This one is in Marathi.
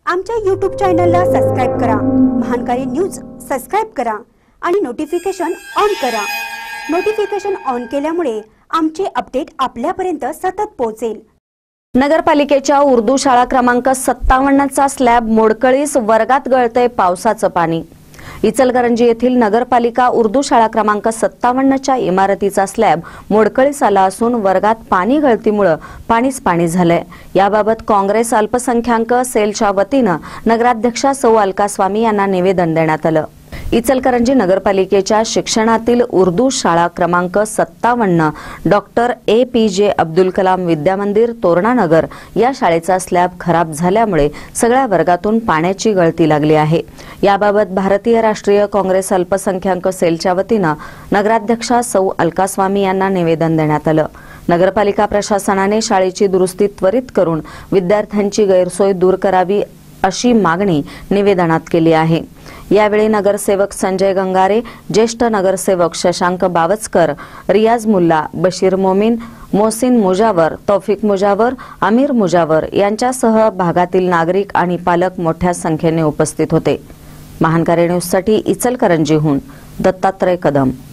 आमच्या YouTube चॅनलला सबस्क्राइब करा, महानकारी न्यूज सबस्क्राइब करा आणि नोटिफिकेशन ऑन करा। नोटिफिकेशन ऑन केल्यामुळे आमचे अपडेट आपल्यापर्यंत सतत पोहोचेल। नगरपालिकेच्या उर्दू शाळा क्रमांक 57 चा स्लॅब मोडकळीस, वर्गात गळते पावसाचं पाणी। इचलकरंजी येथील नगरपालिका उर्दू शाळा क्रमांक 57 च्या इमारतीचा स्लॅब मोडकळीस आला असून वर्गात पाणी गळतीमुळे पाणीच पाणी झालंय। याबाबत काँग्रेस अल्पसंख्याक सेलच्या वतीनं नगराध्यक्षा सौ अलका स्वामी यांना निवेदन देण्यात आलं। इचलकरंजी नगरपालिकेच्या शिक्षणातील उर्दू शाळा क्रमांक 57 डॉक्टर APJ अब्दुल कलाम विद्यामंदिर तोरणानगर या शाळेचा स्लॅब खराब झाल्यामुळे सगळ्या वर्गातून पाण्याची गळती लागली आहे। याबाबत भारतीय राष्ट्रीय काँग्रेस अल्पसंख्याक सेलच्या वतीनं नगराध्यक्षा सौ अलका स्वामी यांना निवेदन देण्यात आलं। नगरपालिका प्रशासनाने शाळेची दुरुस्ती त्वरित करून विद्यार्थ्यांची गैरसोय दूर करावी अशी मागणी निवेदनात केली आहे। यावेळी नगरसेवक संजय गंगारे, ज्येष्ठ नगरसेवक शशांक बावचकर, रियाज मुल्ला, बशीर मोमीन, मोहसिन मुजावर, तौफिक मुजावर, अमीर मुजावर यांच्यासह भागातील नागरिक आणि पालक मोठ्या संख्येने उपस्थित होते। महानकारी न्यूजसाठी इचलकरंजीहून दत्तात्रय कदम।